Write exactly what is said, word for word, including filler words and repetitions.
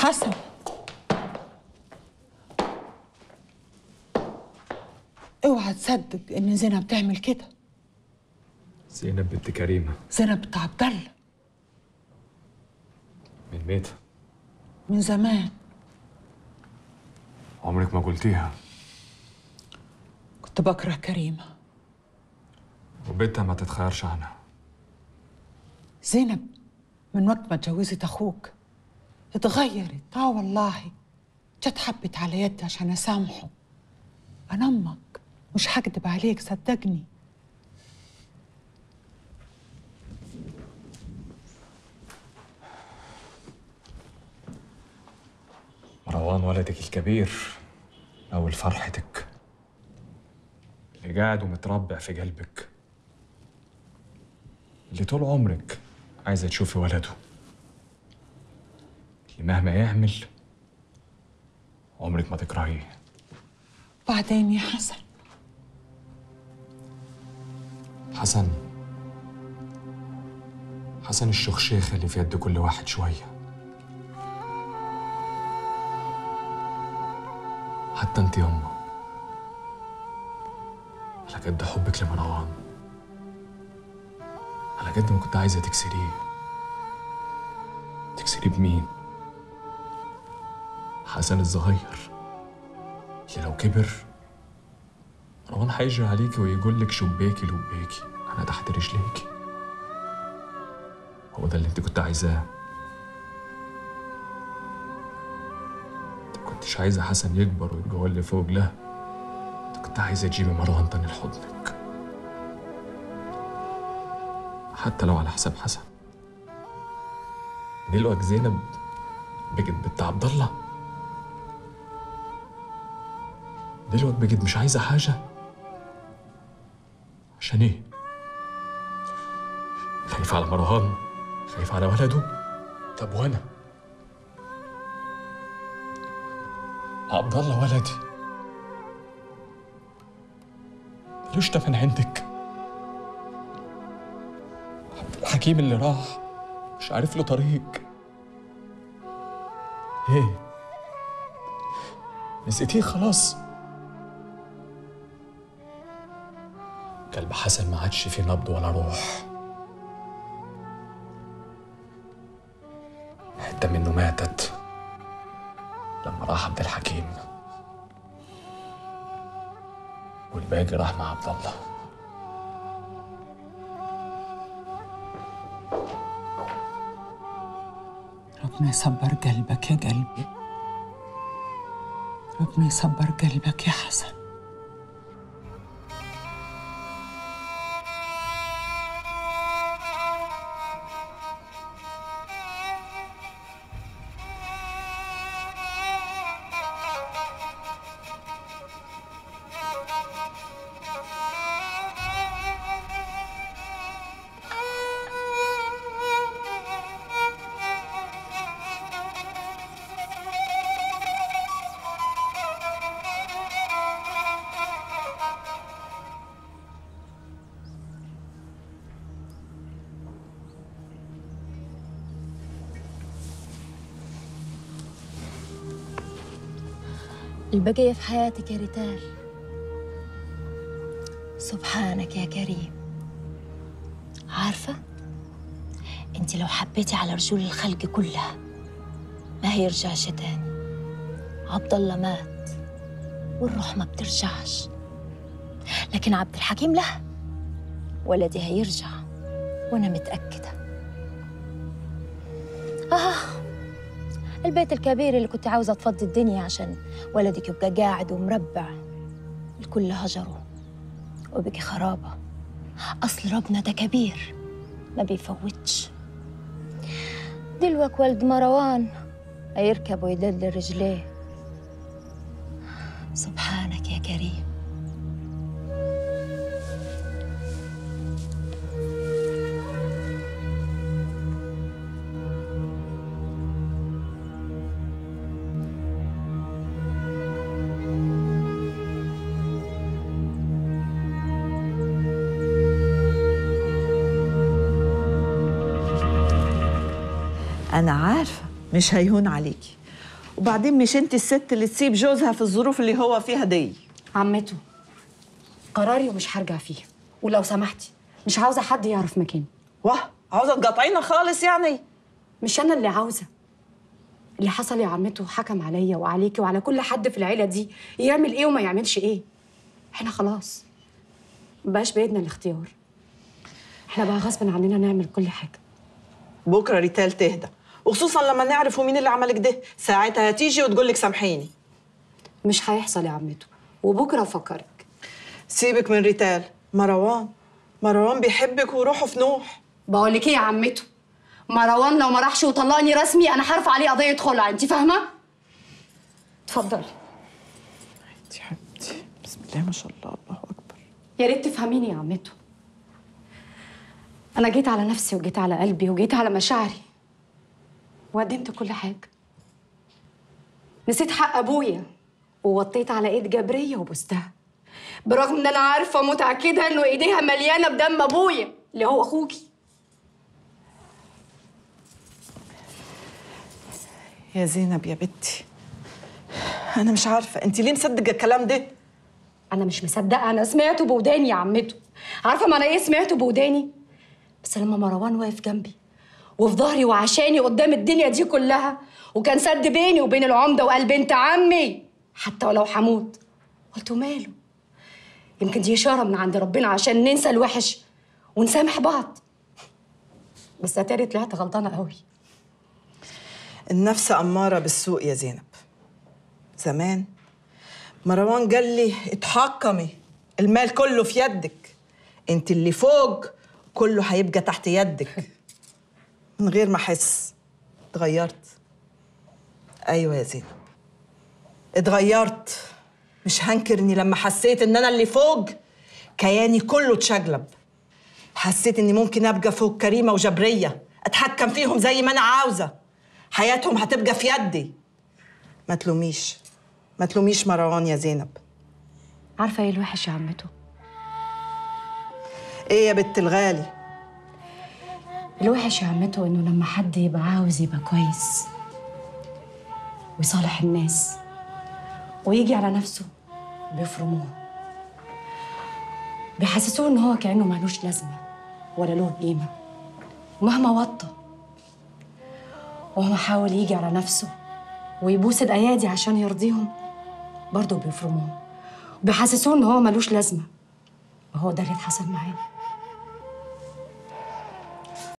حسن، اوعى تصدق ان زينب تعمل كده. زينب بنت كريمة. زينب بنت عبد الله. من متى؟ من زمان. عمرك ما قلتيها. كنت بكره كريمة وبنتها ما تتخيرش عنها. زينب من وقت ما اتجوزت اخوك اتغيرت. اه والله جت حبت على يدي عشان اسامحه. انا امك مش هكدب عليك، صدقني. مروان ولدك الكبير، أول فرحتك، اللي قاعد ومتربع في قلبك، اللي طول عمرك عايزة تشوفي ولده، اللي مهما يعمل عمرك ما تكرهيه. بعدين يا حسن. حسن حسن الشخشيخة اللي في يد كل واحد شوية. حتى انت يما، على قد حبك لمروان، على قد ما كنت عايزة تكسريه. تكسريه بمين؟ حسن الصغير اللي لو كبر مروان هيجري عليكي ويقول لك شباكي لباكي، انا تحت رجليكي. هو ده اللي انت كنت عايزاه. انت كنتش عايزة حسن يكبر ويبقى هو اللي فوق، لا، انت كنت عايزة تجيبي مروان تاني لحضنك، حتى لو على حساب حسن. دلوقتي زينب بقت بنت عبد الله، دلوقتي بقت مش عايزة حاجة. عشان ايه؟ خايفة على مروان؟ خايفة على ولده؟ طب وانا؟ عبد الله ولدي ملوش تمن عندك. عبد الحكيم اللي راح مش عارف له طريق. ايه؟ نسيتيه خلاص؟ قلب حسن ما عادش فيه نبض ولا روح، حتة منه ماتت لما راح عبد الحكيم، والباقي راح مع عبد الله. ربنا يصبر قلبك يا قلبي، ربنا يصبر قلبك يا حسن. البقية في حياتك يا ريتال. سبحانك يا كريم. عارفة انت لو حبيتي على رجول الخلق كلها ما هيرجعش تاني. عبد الله مات والروح ما بترجعش، لكن عبد الحكيم له، ولدي هيرجع وانا متأكدة. آه البيت الكبير اللي كنت عاوزة تفضي الدنيا عشان ولدك يبقى قاعد ومربع، الكل هجره وبقي خرابة. أصل ربنا ده كبير ما بيفوتش. دلوك ولد مروان هيركب ويدل رجليه. سبحانك يا كريم. أنا عارفة مش هيهون عليكي، وبعدين مش انت الست اللي تسيب جوزها في الظروف اللي هو فيها دي. عمته قراري ومش هرجع فيه، ولو سمحتي مش عاوزه حد يعرف مكاني. واه عاوزه تقاطعينا خالص يعني؟ مش انا اللي عاوزه. اللي حصل يا عمته حكم عليا وعليكي وعلى كل حد في العيله دي يعمل ايه وما يعملش ايه. احنا خلاص مبقاش بايدنا الاختيار، احنا بقى غصب عننا نعمل كل حاجه. بكره ريتال تهدى، وخصوصا لما نعرف مين اللي عملك ده، ساعتها هتيجي وتقول لك سامحيني. مش هيحصل يا عمته، وبكره افكرك. سيبك من ريتال، مروان مروان بيحبك وروحه في نوح. بقول لك ايه يا عمته، مروان لو ما راحش وطلقني رسمي انا هرفع عليه قضيه خلع، انت فاهمه؟ اتفضلي. يا حبيبتي بسم الله ما شاء الله، الله اكبر. يا ريت تفهميني يا عمته، انا جيت على نفسي وجيت على قلبي وجيت على مشاعري وقدمت كل حاجه. نسيت حق ابويا ووطيت على ايد جبريه وبوستها، برغم ان انا عارفه متاكده انه ايديها مليانه بدم ابويا اللي هو اخوكي. يا زينب يا بنتي، انا مش عارفه انت ليه مصدقه الكلام ده. انا مش مصدقه، انا سمعته بوداني يا عمته. عارفه معنى ايه سمعته بوداني؟ بس لما مروان واقف جنبي وفي ظهري وعشاني قدام الدنيا دي كلها، وكان سد بيني وبين العمده وقال بنت عمي حتى ولو هموت، قلت ماله، يمكن دي اشاره من عند ربنا عشان ننسى الوحش ونسامح بعض. بس اتاري طلعت غلطانه قوي. النفس اماره بالسوء يا زينب. زمان مروان قال لي اتحكمي، المال كله في يدك، انت اللي فوق كله هيبقى تحت يدك. من غير ما احس اتغيرت. ايوه يا زينب اتغيرت. مش هنكر اني لما حسيت ان انا اللي فوق كياني كله اتشقلب. حسيت اني ممكن ابقى فوق كريمه وجبريه، اتحكم فيهم زي ما انا عاوزه، حياتهم هتبقى في يدي. ما تلوميش ما تلوميش مروان يا زينب. عارفه ايه الوحش يا عمته؟ ايه يا بنت الغالي؟ الوحش يا عمته انه لما حد يبقى عاوز يبقى كويس ويصالح الناس ويجي على نفسه بيفرموه، بيحسسوه ان هو كأنه مالوش لازمه ولا له قيمه، ومهما وطى وهو حاول يجي على نفسه ويبوس الايادي عشان يرضيهم برضه بيفرموه وبيحسسوه ان هو مالوش لازمه. وهو ده اللي اتحصل معايا.